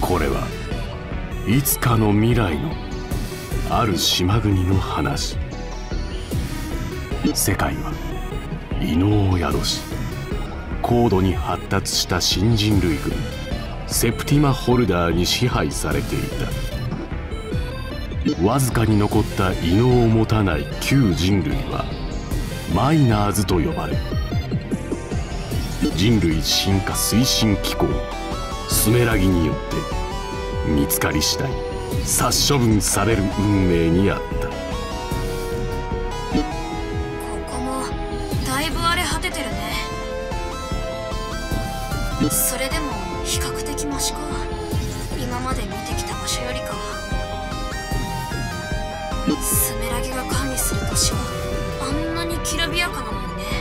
これはいつかの未来のある島国の話。世界は異能を宿し、高度に発達した新人類群セプティマ・ホルダーに支配されていた。わずかに残った異能を持たない旧人類はマイナーズと呼ばれ、人類進化推進機構スメラギによって見つかり次第殺処分される運命にあった。 ここもだいぶ荒れ果ててるね。それでも比較的マシか。今まで見てきた場所よりかは。スメラギが管理する都市はあんなにきらびやかなのにね。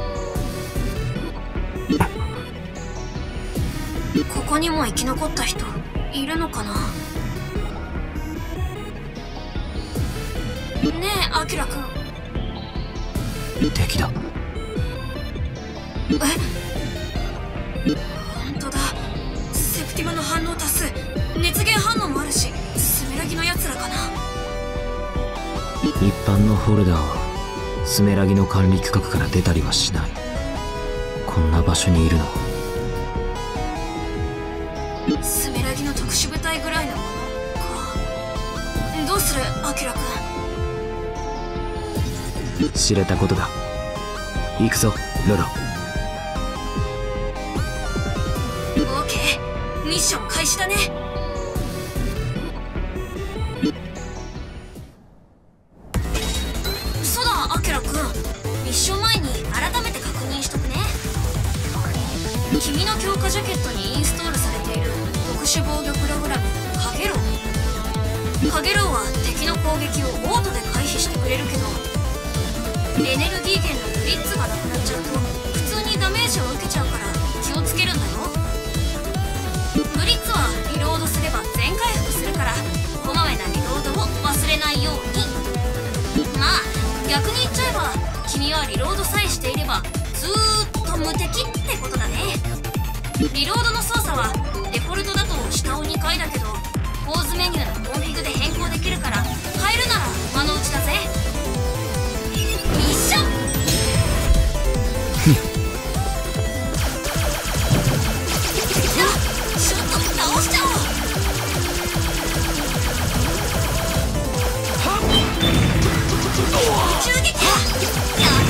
ここにも生き残った人いるのかな。ねえアキラくん。 敵だ。 え、本当だ。セプティマの反応多数、熱源反応もあるし、スメラギのやつらかな。 一般のホルダーはスメラギの管理区画から出たりはしない。こんな場所にいるのはスメラギの特殊部隊ぐらいのものか。どうするアキラくん。 知れたことだ。行くぞロロ。 オーケー、ミッション開始だね。そうだアキラくん、ミッション前に改めて確認しとくね。君の強化ジャケットにインストールされている特殊防御プログラムカゲロウ。カゲロウは敵の攻撃をオートで回避してくれるけど、エネルギー源のブリッツがなくなっちゃうと普通にダメージを受けちゃうから気をつけるんだよ。ブリッツはリロードすれば全回復するから、こまめなリロードを忘れないように。まあ逆に言っちゃえば、君はリロードさえしていればずーっと無敵ってことだね。リロードの操作はデフォルトだと下を2回だけど、ポーズメニューのコンフィグで変更できるから、変えるなら今のうちだぜ。ミッションちょっと倒しちゃおう。宇宙撃破やる。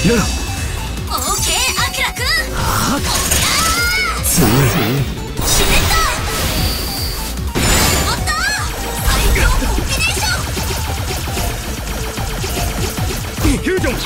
ロロ。 オーケーアキラくん。 強い。 決めた。おっと最強コンビネーション。 フュージョン。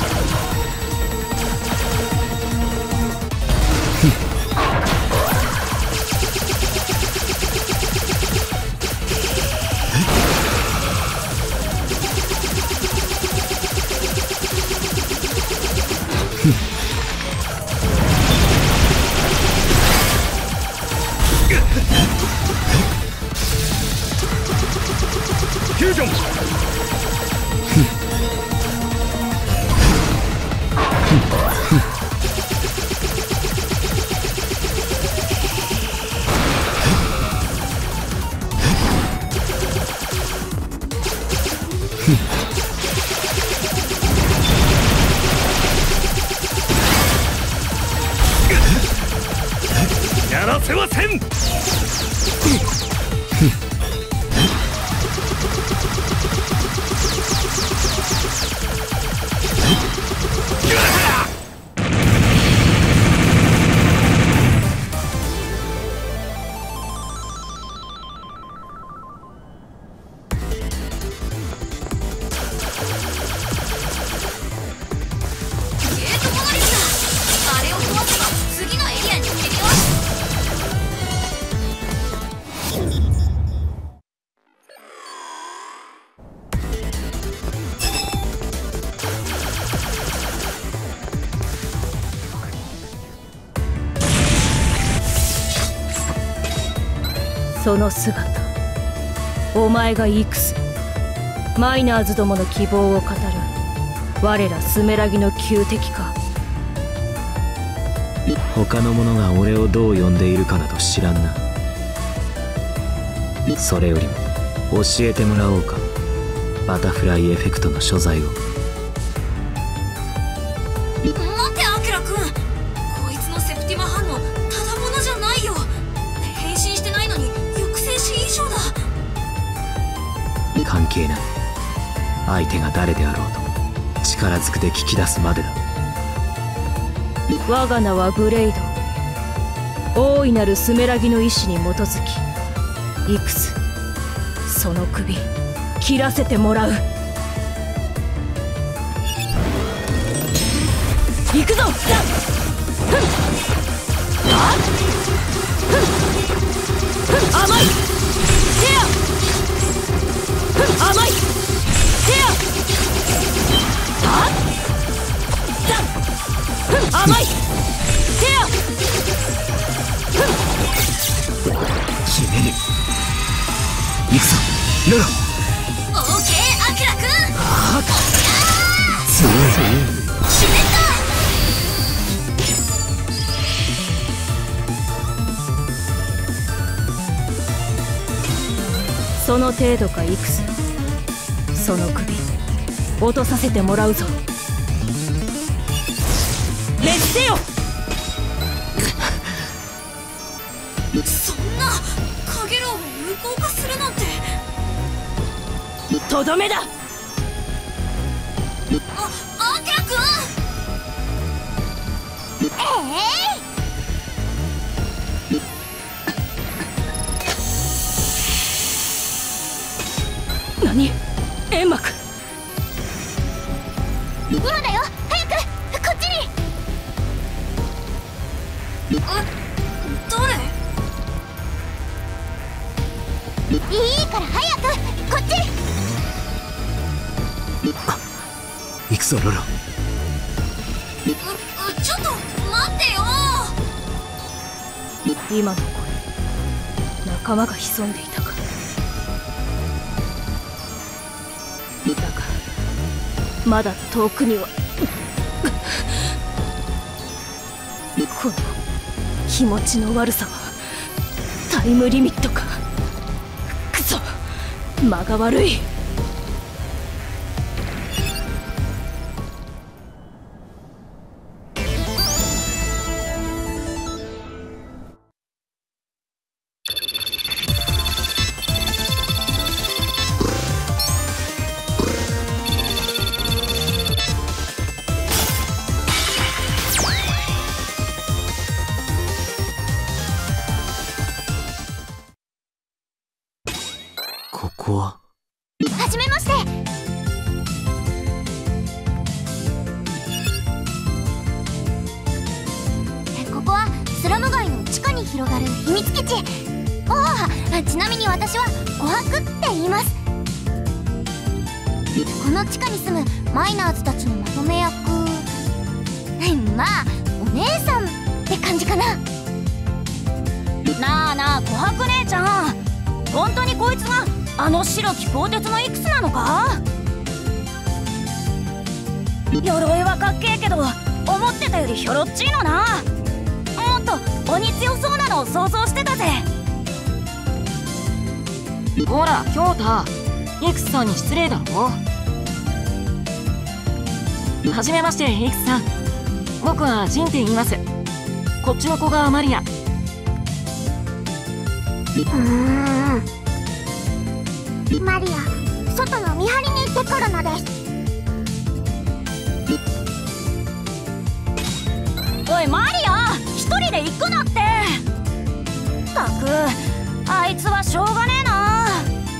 フュージョン。やらせはせん。 その姿、お前がイクス、マイナーズどもの希望を語る我らスメラギの旧敵か。 他の者が俺をどう呼んでいるかなど知らんな。それよりも教えてもらおうか、バタフライエフェクトの所在を。 待ってアキラくん、こいつのセプティマ反応ただものじゃないよ。変身してないのに抑制止以上だ。 関係ない。相手が誰であろうと力ずくで聞き出すまでだ。 我が名はブレイド。大いなるスメラギの意志に基づきイクス、その首切らせてもらう。行くぞ。甘い手や甘い手や甘い手や決める。行くぞロロ。 オーケーアキラくん。 強い。 決めた。 その程度かイクス、その首落とさせてもらうぞ。滅せよ。 そんなカゲロウを無効化するなんて。 とどめだ。 アキラくん。 何？煙幕。 今だよ、早くこっちに。誰？いいから早くこっち。 行くぞロロ。 ちょっと待ってよ。 今の声、仲間が潜んでいたか。だがまだ遠くにはこの気持ちの悪さはタイムリミットか。くそ、間が悪い。 ここは。 はじめまして。ここはスラム街の地下に広がる秘密基地。ちなみに私は琥珀って言います。この地下に住むマイナーズたちのまとめ役、まあお姉さんって感じかな。 なあなあ、琥珀姉ちゃん、本当にこいつがあの白き鋼鉄のイクスなのか？鎧はかっけえけど思ってたよりひょろっちいのな。もっと鬼強そうなのを想像してたぜ。 ほら京太、イクスさんに失礼だろ。はじめまして、イクスさん。僕はジンって言います。こっちの子がマリア。 マリア、外の見張りに行ってくるのです。 おいマリア、一人で行くなって。ったくあいつはしょうがねえな。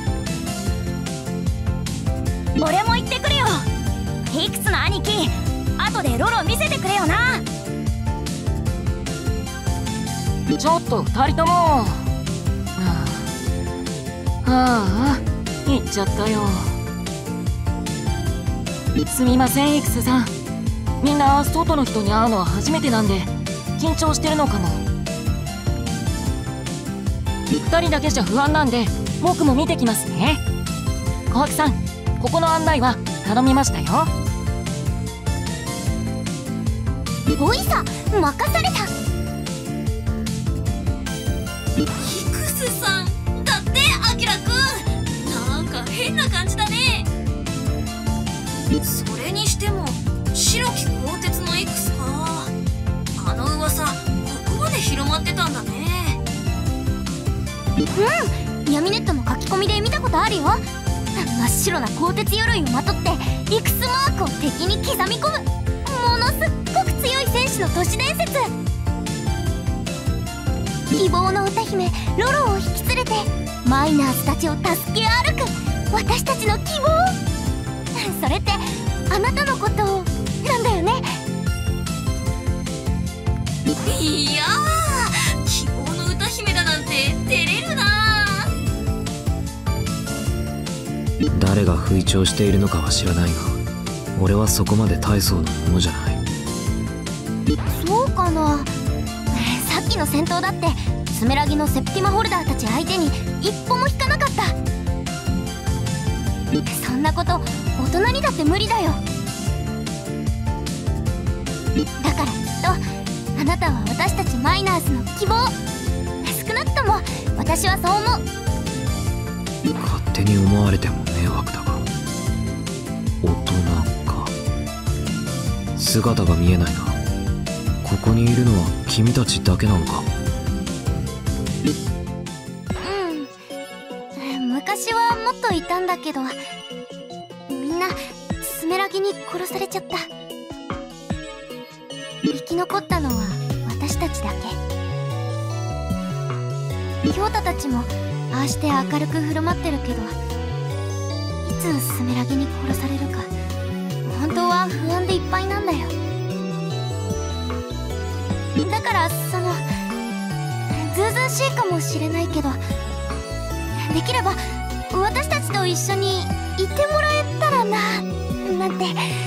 俺も行ってくるよ。いくつの兄貴、後でロロ見せてくれよな。 ちょっと二人とも。行っちゃったよ。すみませんイクスさん、みんな外の人に会うのは初めてなんで緊張してるのかも。2人だけじゃ不安なんで僕も見てきますね。小涌さん、ここの案内は頼みましたよ。 おいさ、任された。 イクスさんだってアキラくん、なんか変な感じだね。それにしても白き鋼鉄のイクスか。あの噂ここまで広まってたんだね。 闇ネットの書き込みで見たことあるよ。真っ白な鋼鉄鎧をまとってイクスマークを敵に刻み込む、ものすっごく強い戦士の都市伝説。希望の歌姫ロロを引き連れてマイナーズたちを助け歩く私たちの希望。それってあなたのことなんだよね。 いやー、希望の歌姫だなんて照れるな。 誰が吹聴しているのかは知らないが、俺はそこまで大層なものじゃない。 そうかな。さっきの戦闘だってスメラギのセプティマホルダーたち相手に一歩も引かなかった。そんなこと大人にだって無理だよ。だからきっとあなたは私たちマイナーズの希望。少なくとも私はそう思う。 勝手に思われても迷惑だが、大人か。姿が見えないな。ここにいるのは君たちだけなのか。 昔はもっといたんだけど、みんなスメラギに殺されちゃった。生き残ったのは私たちだけ。京太たちもああして明るく振る舞ってるけど、いつスメラギに殺されるか本当は不安でいっぱいなんだよ。だからずうずうしいかもしれないけど、できれば私たちと一緒にいてもらえたらな、なんて。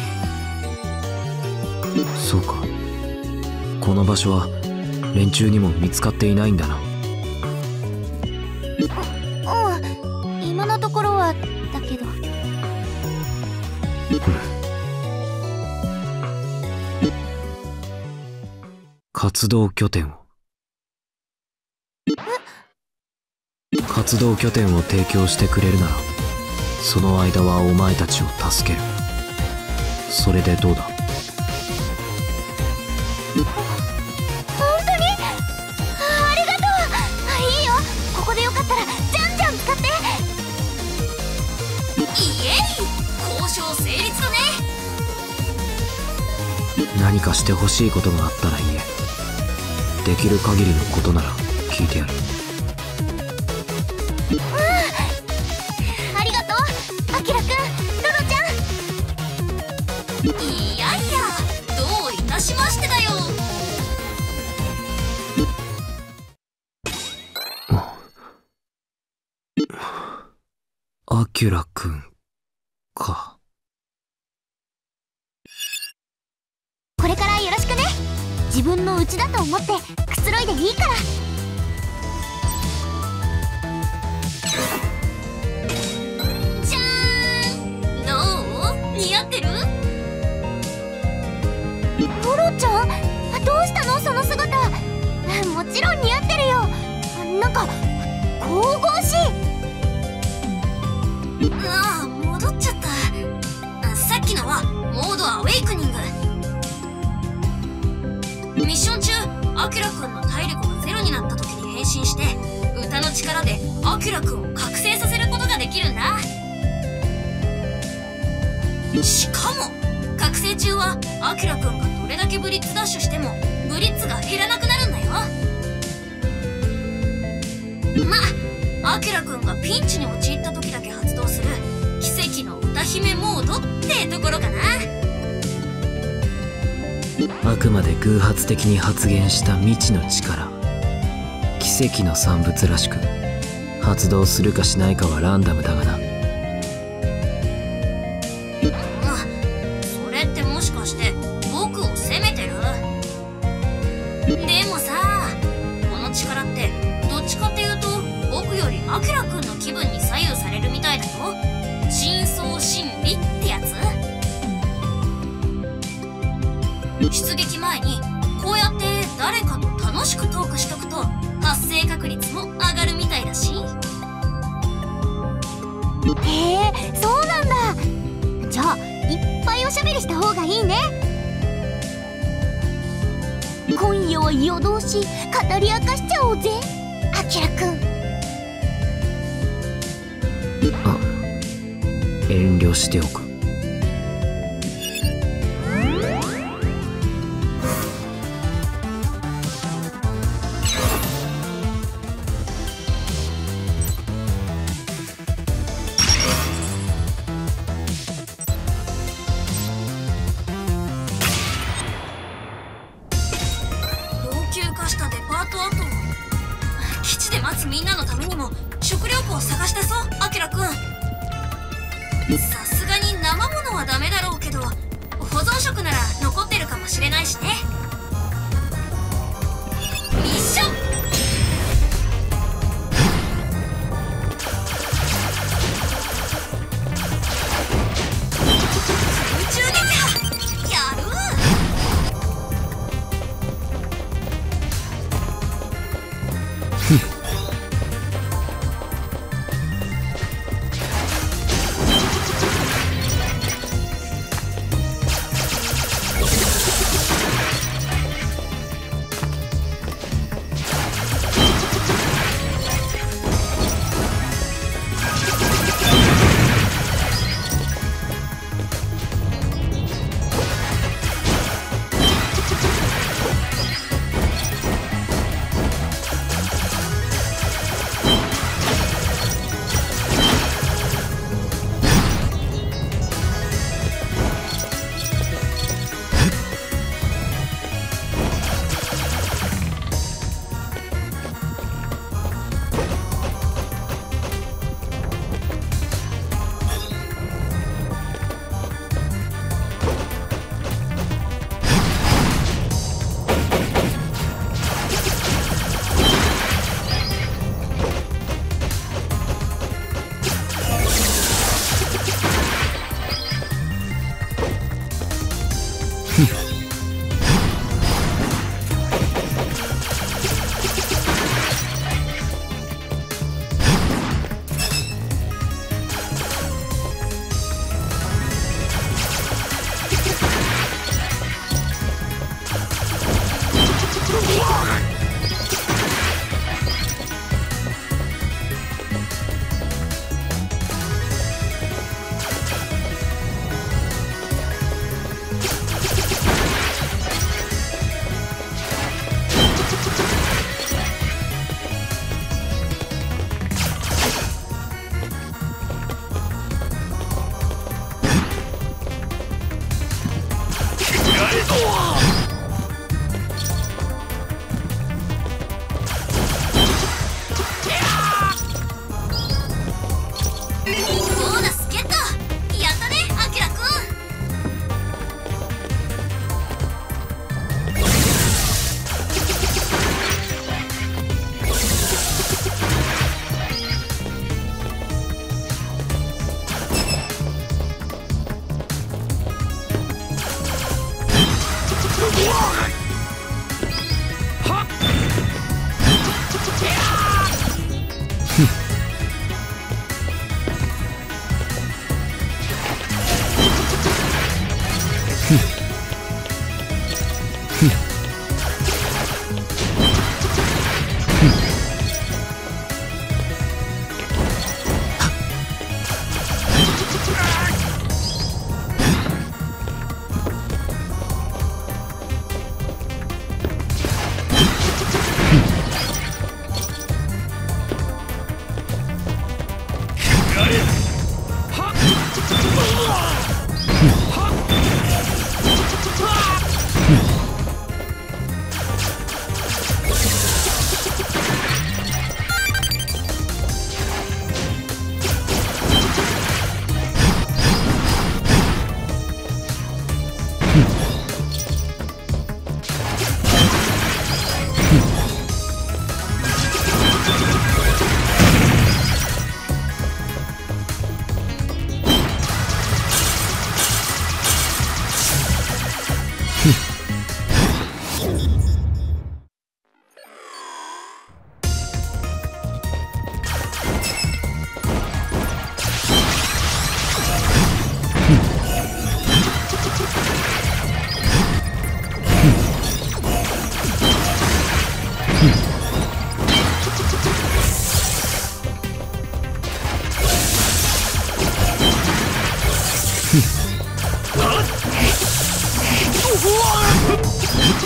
そうか。この場所は連中にも見つかっていないんだな。 今のところはだけど。 活動拠点を。活動拠点を提供してくれるなら、その間はお前たちを助ける。それでどうだ？ 本当に？ありがとう。いいよ、ここでよかったらじゃんじゃん使って。 イエイ、交渉成立だね。 何かしてほしいことがあったら言え。できる限りのことなら聞いてやる。 アキラくん、ロロちゃん。 いやいや、どういたしましてだよ。 アキュラくんか。 これからよろしくね。自分の家だと思ってくつろいでいいから。 じゃーん、どう？似合ってる？ ロロちゃん、どうしたのその姿。もちろん似合ってるよ。なんか神々しい。 ああ、戻っちゃった。さっきのはモードアウェイクニング。ミッション中、アキュラくんの体力がゼロになった時に変身して、歌の力でアキュラくんを覚醒させることができるんだ。しかも覚醒中はアキュラくんがどれだけブリッツダッシュしてもブリッツが減らなくなるんだよ。まあアキュラくんがピンチに陥った時だけ発動する奇跡の歌姫モードってところかな。 あくまで偶発的に発現した未知の力、奇跡の産物らしく、発動するかしないかはランダムだがな。 それってもしかして僕を責めてる？でもさ、この力ってどっちかっていうと僕よりアキュラくんの気分に左右されるみたいだよ。深層心理ってやつ。出撃前にこうやって誰かと楽しくトークしとくと発生確率も上がるみたいだし。 へえ、そうなんだ。じゃあいっぱいおしゃべりした方がいいね。今夜は夜通し語り明かしちゃおうぜ、アキラくん。 あ、遠慮しておく。 基地で待つみんなのためにも食料庫を探してそう、アキラくん。さすがに生ものはダメだろうけど、保存食なら残ってるかもしれないしね。ミッション。宇宙撃破やる。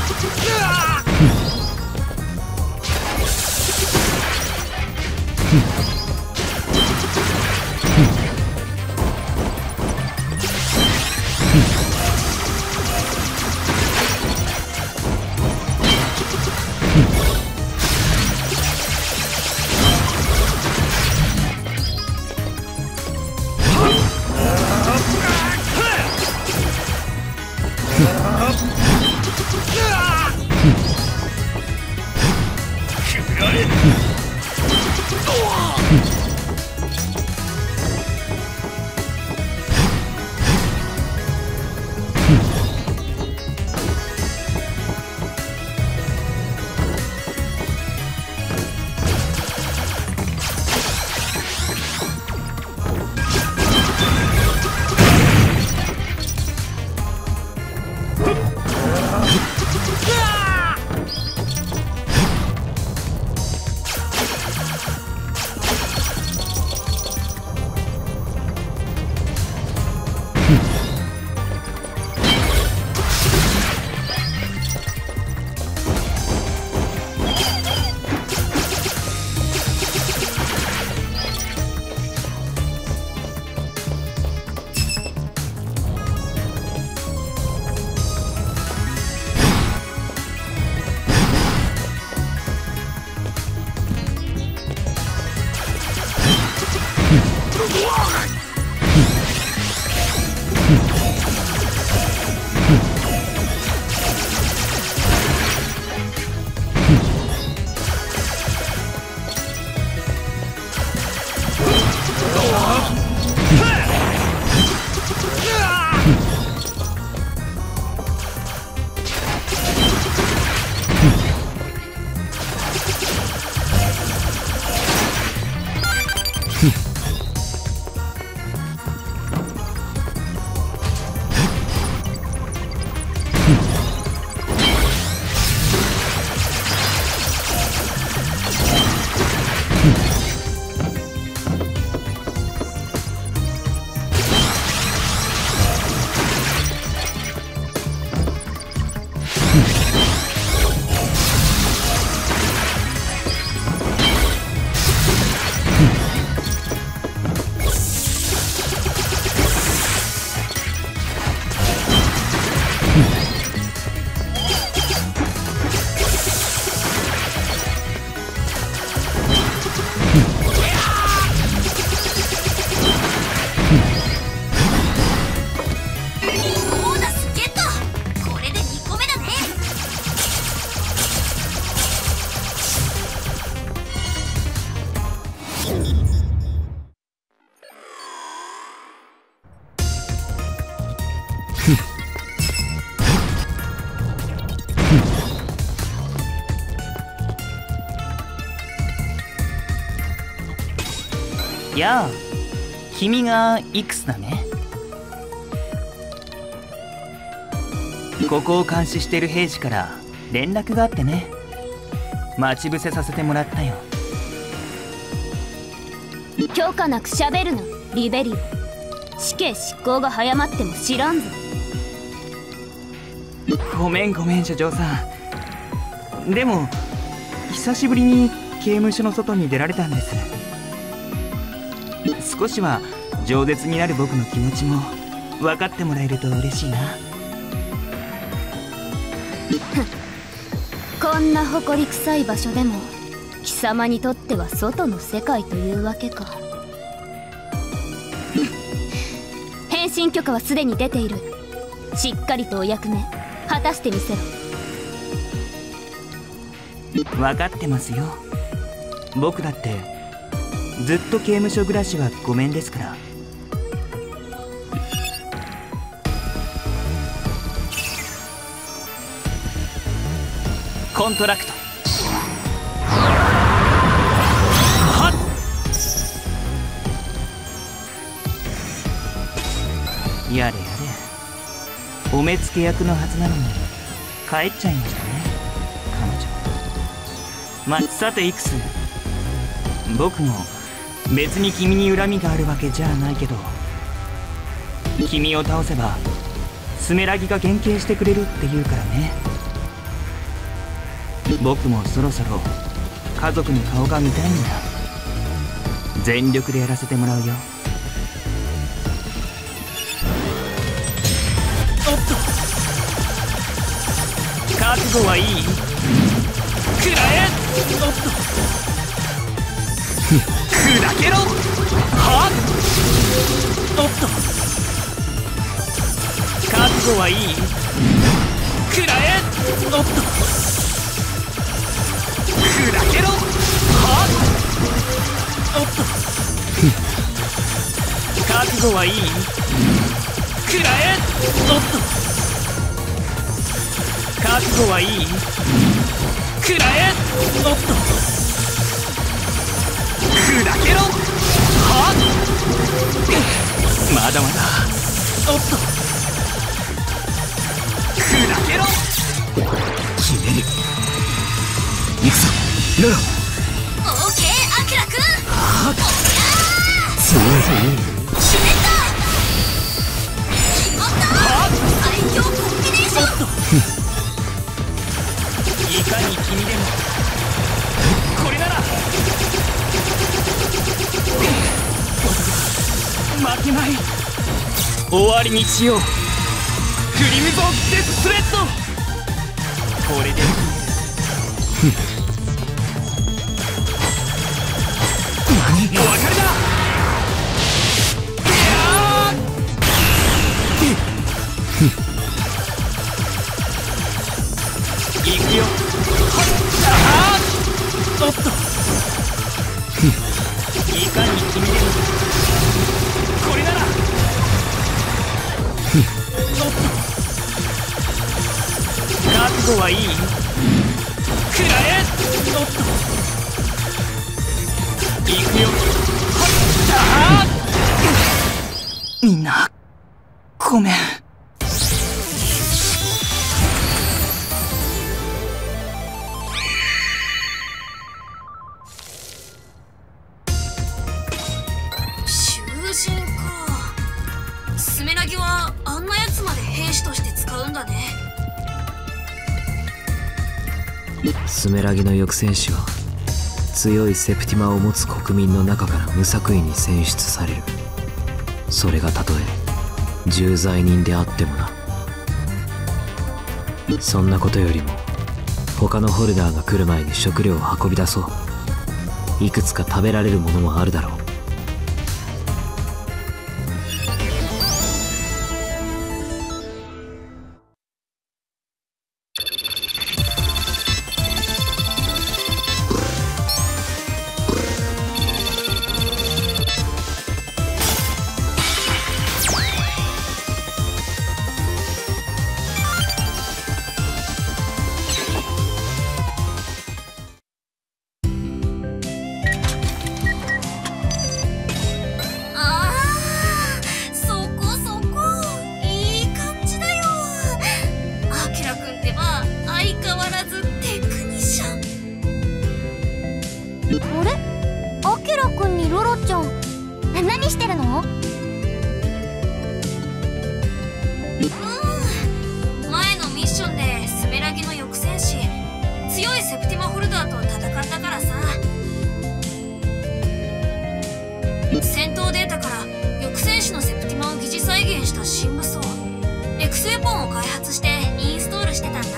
やあ、君がイクスだね。ここを監視してる兵士から連絡があってね、待ち伏せさせてもらったよ。 許可なく喋るのリベリオ。死刑執行が早まっても知らんぞ。 ごめんごめん所長さん。でも久しぶりに刑務所の外に出られたんです。少しは饒舌になる僕の気持ちも分かってもらえると嬉しいな。 こんな誇り臭い場所でも貴様にとっては外の世界というわけか。変身許可はすでに出ている。しっかりとお役目果たしてみせろ。 分かってますよ。僕だってずっと刑務所暮らしはごめんですから。コントラクト。はっ、やれやれ、お目付け役のはずなのに帰っちゃいましたね、彼女。さてイクス、僕も別に君に恨みがあるわけじゃないけど、君を倒せばスメラギが減刑してくれるって言うからね。 僕もそろそろ家族の顔が見たいんだ。全力でやらせてもらうよ。おっと、覚悟はいい？くらえ。おっと砕けろ。はっ。おっと、覚悟はいい？くらえ。おっと砕けろ。はっ。おっと覚悟はいい？くらえ。おっと覚悟はいい？くらえ。おっと砕けろ。はっ。まだまだ。おっと砕けろ。 決める。行くぞロロ。 オーケー、アキラくん。 はっ。強い。 決めた。決まった。最強コンビネーション。 いかに君でもこれなら負けない。終わりにしよう。クリムゾンデススレッド。これでお別れだ。いくよ。おっといかに君でもこれなら。おっと覚悟はいい？くらえ。おっといくよ。みんなごめん。 囚人か。スメラギはあんなやつまで兵士として使うんだね。 スメラギの翼戦士は強いセプティマを持つ国民の中から無作為に選出される。それがたとえ重罪人であってもな。そんなことよりも他のホルダーが来る前に食料を運び出そう。いくつか食べられるものもあるだろう。 何してるの？ 前のミッションでスメラギの翼戦士強いセプティマホルダーと戦ったからさ。戦闘データから翼戦士のセプティマを疑似再現した新武装エクスウェポンを開発してインストールしてたんだ。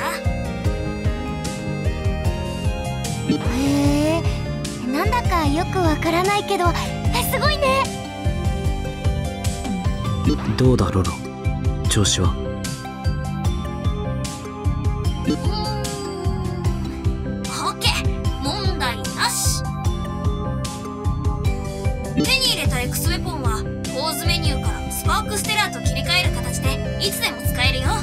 へえ、なんだかよくわからないけどすごいね。 どうだロロ、調子は？ オッケー、問題なし。手に入れたエクスウェポンはポーズメニューからスパークステラーと切り替える形でいつでも使えるよ。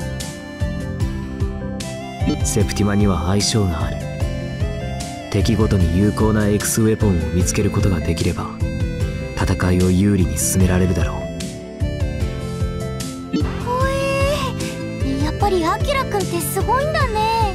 セプティマには相性がある。敵ごとに有効なエクスウェポンを見つけることができれば戦いを有利に進められるだろう。 ほえー、やっぱりアキラくんってすごいんだね。